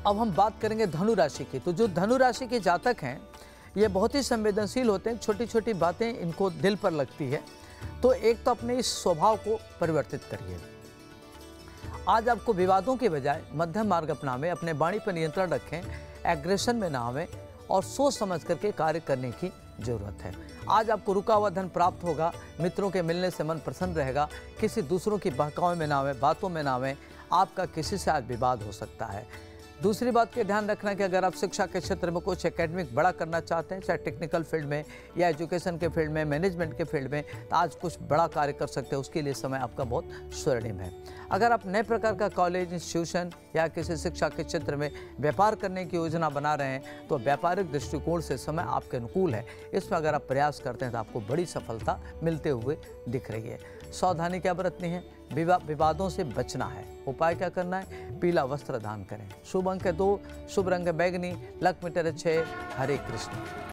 अब हम बात करेंगे धनु राशि की। तो जो धनु राशि के जातक हैं ये बहुत ही संवेदनशील होते हैं, छोटी छोटी बातें इनको दिल पर लगती है। तो एक तो अपने इस स्वभाव को परिवर्तित करिए। आज आपको विवादों के बजाय मध्यम मार्ग अपनावें, अपने वाणी पर नियंत्रण रखें, एग्रेशन में ना आवें और सोच समझ करके कार्य करने की जरूरत है। आज आपको रुका हुआ धन प्राप्त होगा, मित्रों के मिलने से मन प्रसन्न रहेगा, किसी दूसरों की बहकावे में ना आवें, बातों में ना आवें, आपका किसी से आज विवाद हो सकता है। दूसरी बात का ध्यान रखना कि अगर आप शिक्षा के क्षेत्र में कुछ एकेडमिक बड़ा करना चाहते हैं, चाहे टेक्निकल फील्ड में या एजुकेशन के फील्ड में, मैनेजमेंट के फील्ड में, तो आज कुछ बड़ा कार्य कर सकते हैं। उसके लिए समय आपका बहुत स्वर्णिम है। अगर आप नए प्रकार का कॉलेज, इंस्टीट्यूशन या किसी शिक्षा के क्षेत्र में व्यापार करने की योजना बना रहे हैं तो व्यापारिक दृष्टिकोण से समय आपके अनुकूल है। इसमें अगर आप प्रयास करते हैं तो आपको बड़ी सफलता मिलते हुए दिख रही है। सावधानी क्या बरतनी है? विवादों से बचना है। उपाय क्या करना है? पीला वस्त्र दान करें। शुभ अंक है 2, शुभ रंग है बैगनी, लक मीटर है 6। हरे कृष्ण।